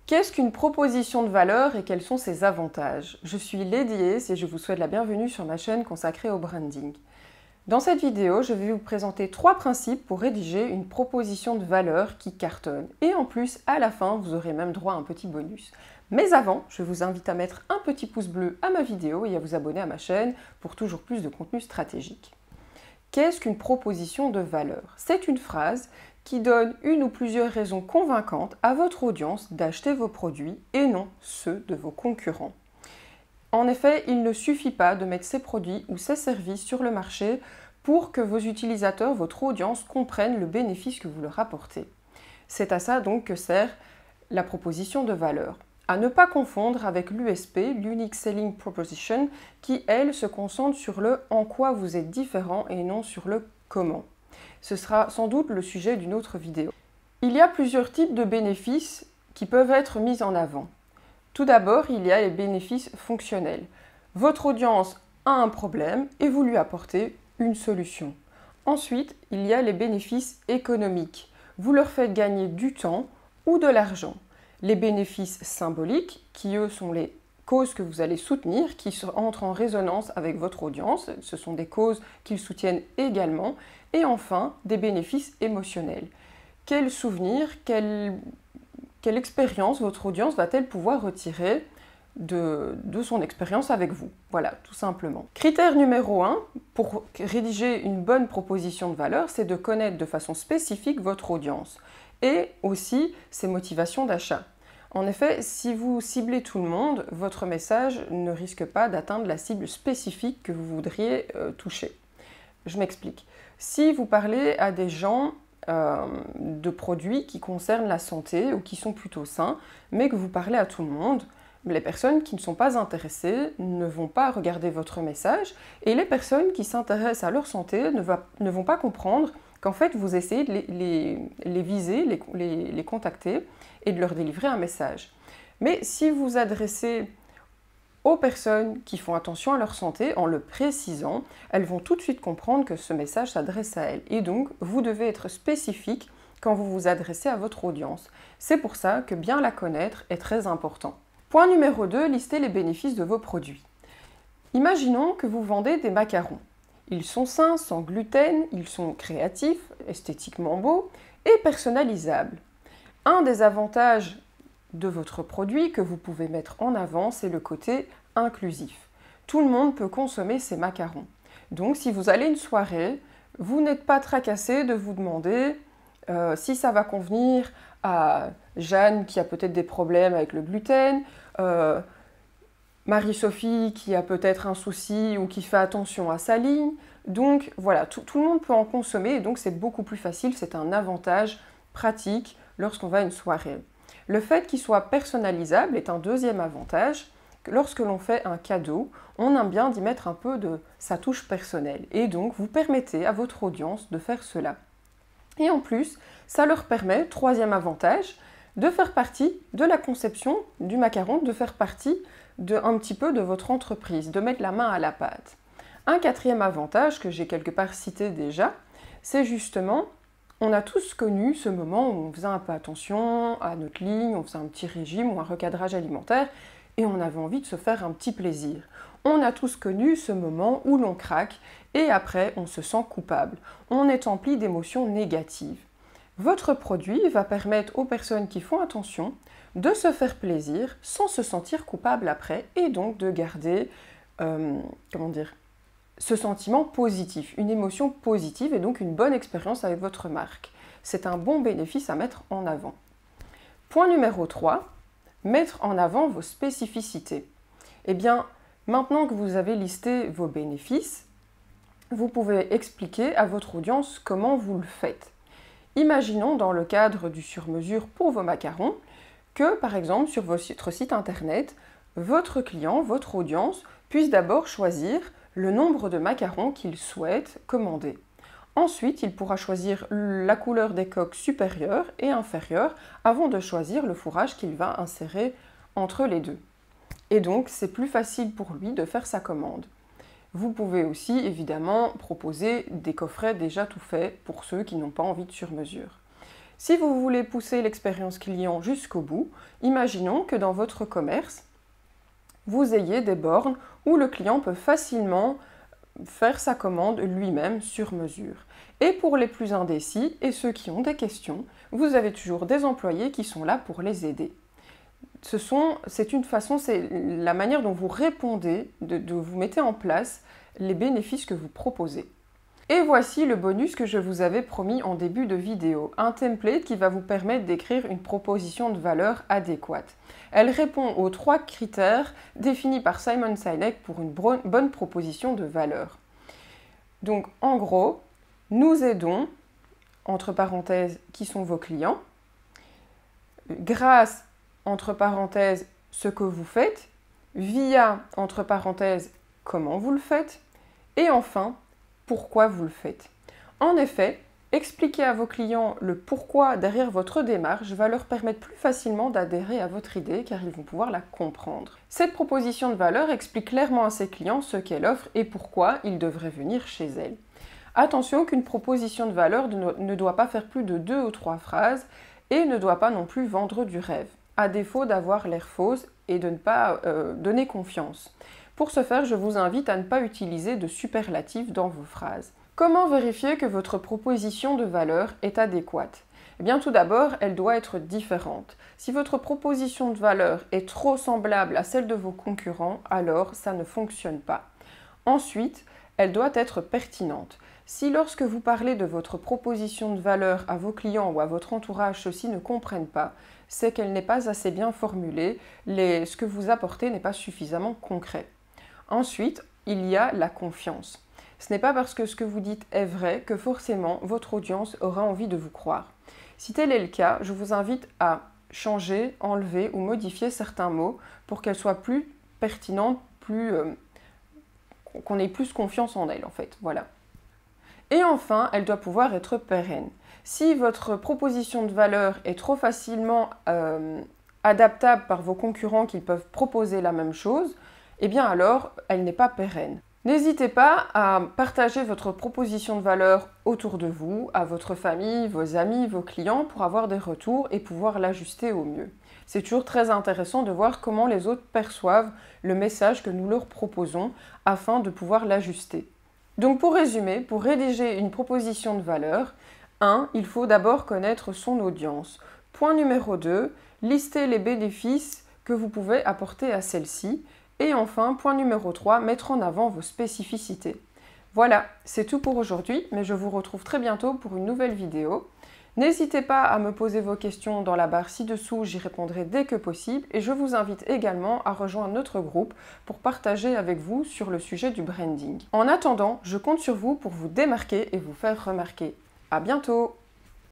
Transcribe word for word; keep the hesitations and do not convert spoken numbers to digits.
Qu'est-ce qu'une proposition de valeur et quels sont ses avantages? Je suis Lady Ace et je vous souhaite la bienvenue sur ma chaîne consacrée au branding. Dans cette vidéo, je vais vous présenter trois principes pour rédiger une proposition de valeur qui cartonne. Et en plus, à la fin, vous aurez même droit à un petit bonus. Mais avant, je vous invite à mettre un petit pouce bleu à ma vidéo et à vous abonner à ma chaîne pour toujours plus de contenu stratégique. Qu'est-ce qu'une proposition de valeur? C'est une phrase qui donne une ou plusieurs raisons convaincantes à votre audience d'acheter vos produits et non ceux de vos concurrents. En effet, il ne suffit pas de mettre ces produits ou ces services sur le marché pour que vos utilisateurs, votre audience, comprennent le bénéfice que vous leur apportez. C'est à ça donc que sert la proposition de valeur. À ne pas confondre avec l'U S P, l'Unique Selling Proposition, qui, elle, se concentre sur le « en quoi vous êtes différent » et non sur le « comment ». Ce sera sans doute le sujet d'une autre vidéo. Il y a plusieurs types de bénéfices qui peuvent être mis en avant. Tout d'abord, il y a les bénéfices fonctionnels. Votre audience a un problème et vous lui apportez une solution. Ensuite, il y a les bénéfices économiques. Vous leur faites gagner du temps ou de l'argent. Les bénéfices symboliques, qui eux sont les causes que vous allez soutenir, qui entrent en résonance avec votre audience. Ce sont des causes qu'ils soutiennent également. Et enfin, des bénéfices émotionnels. Quel souvenir, quelle, quelle expérience votre audience va-t-elle pouvoir retirer de, de son expérience avec vous? Voilà, tout simplement. Critère numéro un, pour rédiger une bonne proposition de valeur, c'est de connaître de façon spécifique votre audience et aussi ses motivations d'achat. En effet, si vous ciblez tout le monde, votre message ne risque pas d'atteindre la cible spécifique que vous voudriez euh, toucher. Je m'explique. Si vous parlez à des gens euh, de produits qui concernent la santé ou qui sont plutôt sains, mais que vous parlez à tout le monde, les personnes qui ne sont pas intéressées ne vont pas regarder votre message et les personnes qui s'intéressent à leur santé ne, va, ne vont pas comprendre qu'en fait vous essayez de les, les, les viser, les, les, les contacter et de leur délivrer un message. Mais si vous adressez aux personnes qui font attention à leur santé, en le précisant, elles vont tout de suite comprendre que ce message s'adresse à elles. Et donc, vous devez être spécifique quand vous vous adressez à votre audience. C'est pour ça que bien la connaître est très important. Point numéro deux, listez les bénéfices de vos produits. Imaginons que vous vendez des macarons. Ils sont sains, sans gluten, ils sont créatifs, esthétiquement beaux et personnalisables. Un des avantages de votre produit que vous pouvez mettre en avant, c'est le côté inclusif. Tout le monde peut consommer ces macarons. Donc si vous allez à une soirée, vous n'êtes pas tracassé de vous demander euh, si ça va convenir à Jeanne qui a peut-être des problèmes avec le gluten, euh, Marie-Sophie qui a peut-être un souci ou qui fait attention à sa ligne. Donc voilà, tout, tout le monde peut en consommer et donc c'est beaucoup plus facile, c'est un avantage pratique lorsqu'on va à une soirée. Le fait qu'il soit personnalisable est un deuxième avantage. Lorsque l'on fait un cadeau, on aime bien d'y mettre un peu de sa touche personnelle. Et donc, vous permettez à votre audience de faire cela. Et en plus, ça leur permet, troisième avantage, de faire partie de la conception du macaron, de faire partie de, un petit peu de votre entreprise, de mettre la main à la pâte. Un quatrième avantage que j'ai quelque part cité déjà, c'est justement... On a tous connu ce moment où on faisait un peu attention à notre ligne, on faisait un petit régime ou un recadrage alimentaire et on avait envie de se faire un petit plaisir. On a tous connu ce moment où l'on craque et après on se sent coupable. On est empli d'émotions négatives. Votre produit va permettre aux personnes qui font attention de se faire plaisir sans se sentir coupable après et donc de garder, euh, comment dire, ce sentiment positif, une émotion positive et donc une bonne expérience avec votre marque. C'est un bon bénéfice à mettre en avant. Point numéro trois, mettre en avant vos spécificités. Eh bien, maintenant que vous avez listé vos bénéfices, vous pouvez expliquer à votre audience comment vous le faites. Imaginons dans le cadre du sur-mesure pour vos macarons que, par exemple, sur votre site internet, votre client, votre audience, puisse d'abord choisir le nombre de macarons qu'il souhaite commander. Ensuite, il pourra choisir la couleur des coques supérieure et inférieure avant de choisir le fourrage qu'il va insérer entre les deux. Et donc, c'est plus facile pour lui de faire sa commande. Vous pouvez aussi, évidemment, proposer des coffrets déjà tout faits pour ceux qui n'ont pas envie de sur-mesure. Si vous voulez pousser l'expérience client jusqu'au bout, imaginons que dans votre commerce, vous ayez des bornes où le client peut facilement faire sa commande lui-même sur mesure. Et pour les plus indécis et ceux qui ont des questions, vous avez toujours des employés qui sont là pour les aider. Ce sont, c'est une façon, c'est la manière dont vous répondez, de, de vous mettez en place les bénéfices que vous proposez. Et voici le bonus que je vous avais promis en début de vidéo, un template qui va vous permettre d'écrire une proposition de valeur adéquate. Elle répond aux trois critères définis par Simon Sinek pour une bonne proposition de valeur. Donc en gros, nous aidons, entre parenthèses, qui sont vos clients, grâce, entre parenthèses, ce que vous faites, via, entre parenthèses, comment vous le faites, et enfin, pourquoi vous le faites. En effet, expliquer à vos clients le pourquoi derrière votre démarche va leur permettre plus facilement d'adhérer à votre idée car ils vont pouvoir la comprendre. Cette proposition de valeur explique clairement à ses clients ce qu'elle offre et pourquoi ils devraient venir chez elle. Attention qu'une proposition de valeur ne doit pas faire plus de deux ou trois phrases et ne doit pas non plus vendre du rêve, à défaut d'avoir l'air fausse et de ne pas euh, donner confiance. Pour ce faire, je vous invite à ne pas utiliser de superlatifs dans vos phrases. Comment vérifier que votre proposition de valeur est adéquate? Eh bien, tout d'abord, elle doit être différente. Si votre proposition de valeur est trop semblable à celle de vos concurrents, alors ça ne fonctionne pas. Ensuite, elle doit être pertinente. Si lorsque vous parlez de votre proposition de valeur à vos clients ou à votre entourage, ceux-ci ne comprennent pas, c'est qu'elle n'est pas assez bien formulée, les, ce que vous apportez n'est pas suffisamment concret. Ensuite, il y a la confiance. Ce n'est pas parce que ce que vous dites est vrai que forcément votre audience aura envie de vous croire. Si tel est le cas, je vous invite à changer, enlever ou modifier certains mots pour qu'elles soient plus pertinentes, plus, euh, qu'on ait plus confiance en elles en fait. Voilà. Et enfin, elle doit pouvoir être pérenne. Si votre proposition de valeur est trop facilement euh, adaptable par vos concurrents qui peuvent proposer la même chose, eh bien alors, elle n'est pas pérenne. N'hésitez pas à partager votre proposition de valeur autour de vous, à votre famille, vos amis, vos clients, pour avoir des retours et pouvoir l'ajuster au mieux. C'est toujours très intéressant de voir comment les autres perçoivent le message que nous leur proposons afin de pouvoir l'ajuster. Donc pour résumer, pour rédiger une proposition de valeur, un, il faut d'abord connaître son audience. Point numéro deux, lister les bénéfices que vous pouvez apporter à celle-ci. Et enfin, point numéro trois, mettre en avant vos spécificités. Voilà, c'est tout pour aujourd'hui, mais je vous retrouve très bientôt pour une nouvelle vidéo. N'hésitez pas à me poser vos questions dans la barre ci-dessous, j'y répondrai dès que possible. Et je vous invite également à rejoindre notre groupe pour partager avec vous sur le sujet du branding. En attendant, je compte sur vous pour vous démarquer et vous faire remarquer. À bientôt!